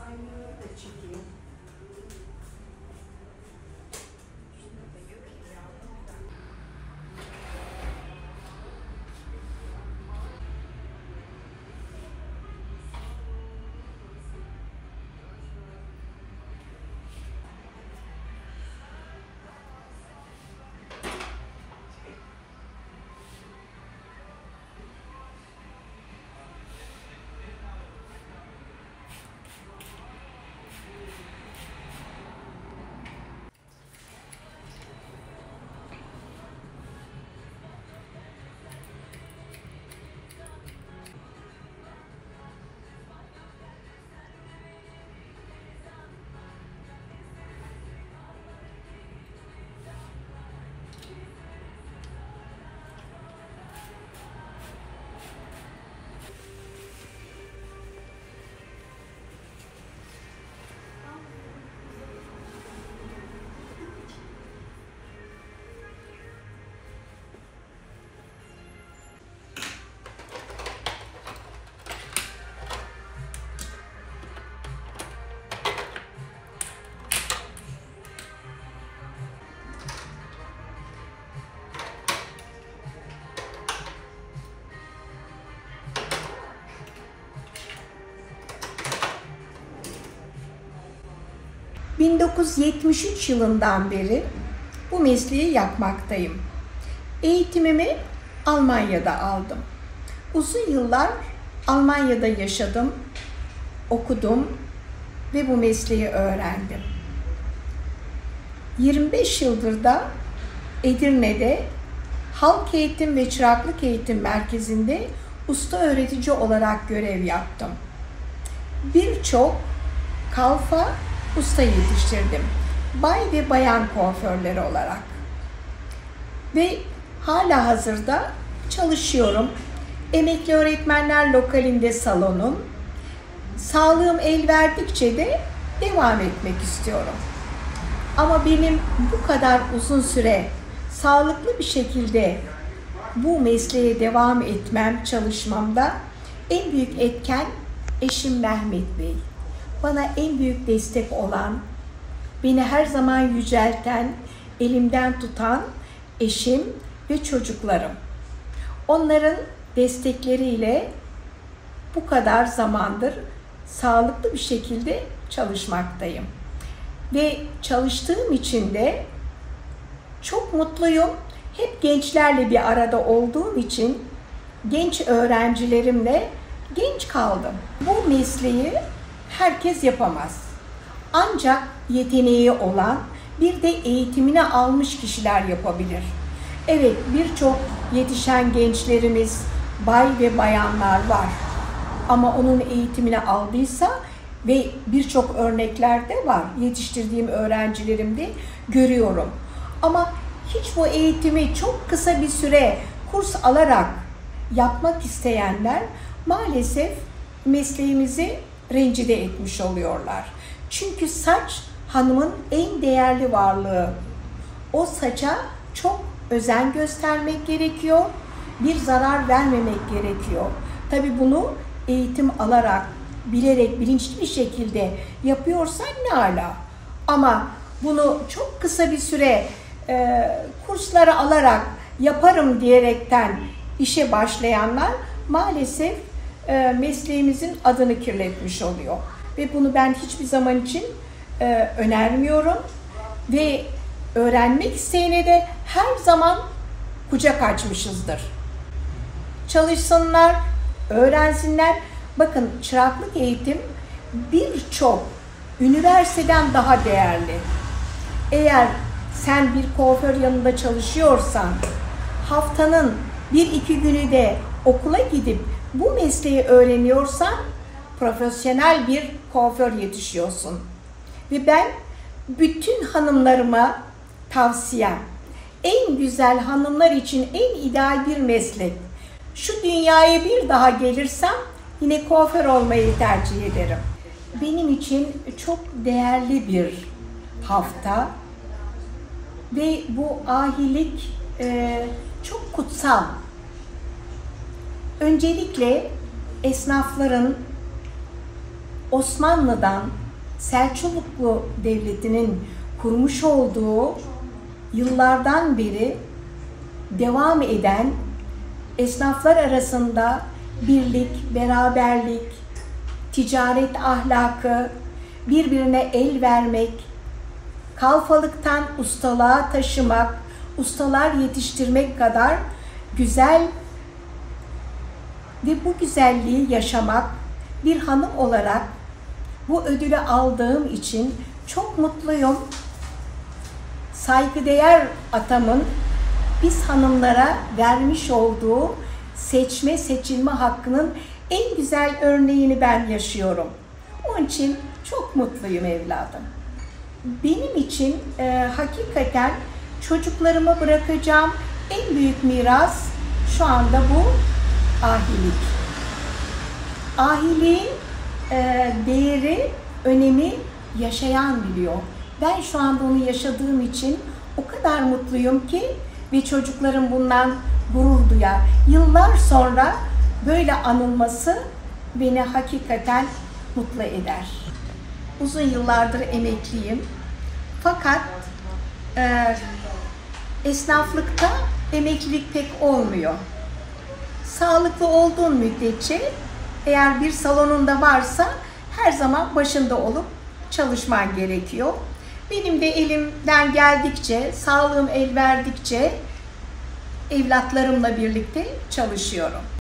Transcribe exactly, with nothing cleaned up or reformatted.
Aynı da çekeyim. bin dokuz yüz yetmiş üç yılından beri bu mesleği yapmaktayım. Eğitimimi Almanya'da aldım. Uzun yıllar Almanya'da yaşadım, okudum ve bu mesleği öğrendim. yirmi beş yıldır da Edirne'de Halk Eğitim ve Çıraklık Eğitim Merkezi'nde usta öğretici olarak görev yaptım. Birçok kalfa usta yetiştirdim. Bay ve bayan kuaförleri olarak. Ve hala hazırda çalışıyorum. Emekli öğretmenler lokalinde salonum. Sağlığım el verdikçe de devam etmek istiyorum. Ama benim bu kadar uzun süre sağlıklı bir şekilde bu mesleğe devam etmem, çalışmamda en büyük etken eşim Mehmet Bey. Bana en büyük destek olan, beni her zaman yücelten, elimden tutan eşim ve çocuklarım. Onların destekleriyle bu kadar zamandır sağlıklı bir şekilde çalışmaktayım. Ve çalıştığım için de çok mutluyum. Hep gençlerle bir arada olduğum için genç öğrencilerimle genç kaldım. Bu mesleği herkes yapamaz. Ancak yeteneği olan, bir de eğitimini almış kişiler yapabilir. Evet, birçok yetişen gençlerimiz, bay ve bayanlar var. Ama onun eğitimini aldıysa ve birçok örneklerde var. Yetiştirdiğim öğrencilerimde görüyorum. Ama hiç bu eğitimi çok kısa bir süre kurs alarak yapmak isteyenler maalesef mesleğimizi rencide etmiş oluyorlar. Çünkü saç hanımın en değerli varlığı. O saça çok özen göstermek gerekiyor, bir zarar vermemek gerekiyor. Tabii bunu eğitim alarak, bilerek, bilinçli bir şekilde yapıyorsan ne ala. Ama bunu çok kısa bir süre e, kursları alarak yaparım diyerekten işe başlayanlar maalesef e, mesleğimizin adını kirletmiş oluyor. Ve bunu ben hiçbir zaman için e, önermiyorum. Ve öğrenmek isteyene de her zaman kucak açmışızdır. Çalışsınlar, öğrensinler. Bakın, çıraklık eğitim birçok üniversiteden daha değerli. Eğer sen bir kuaför yanında çalışıyorsan, haftanın bir iki günü de okula gidip bu mesleği öğreniyorsan, profesyonel bir kuaför yetişiyorsun. Ve ben bütün hanımlarıma tavsiyem, en güzel hanımlar için en ideal bir meslek. Şu dünyaya bir daha gelirsem yine kuaför olmayı tercih ederim. Benim için çok değerli bir hafta ve bu ahilik e, çok kutsal. Öncelikle esnafların Osmanlı'dan Selçuklu Devleti'nin kurmuş olduğu yıllardan beri devam eden esnaflar arasında birlik, beraberlik, ticaret ahlakı, birbirine el vermek, kalfalıktan ustalığa taşımak, ustalar yetiştirmek kadar güzel ve bu güzelliği yaşamak bir hanım olarak bu ödülü aldığım için çok mutluyum. Saygıdeğer atamın biz hanımlara vermiş olduğu seçme seçilme hakkının en güzel örneğini ben yaşıyorum. Onun için çok mutluyum evladım. Benim için e, hakikaten çocuklarıma bırakacağım en büyük miras şu anda bu ahilik. Ahiliğin e, değeri, önemi yaşayan biliyor. Ben şu anda onu yaşadığım için o kadar mutluyum ki ve çocuklarım bundan gurur duyar. Yıllar sonra böyle anılması beni hakikaten mutlu eder. Uzun yıllardır emekliyim. Fakat e, esnaflıkta emeklilik pek olmuyor. Sağlıklı olduğun müddetçe eğer bir salonunda varsa her zaman başında olup çalışman gerekiyor. Benim de elimden geldikçe, sağlığım el verdikçe evlatlarımla birlikte çalışıyorum.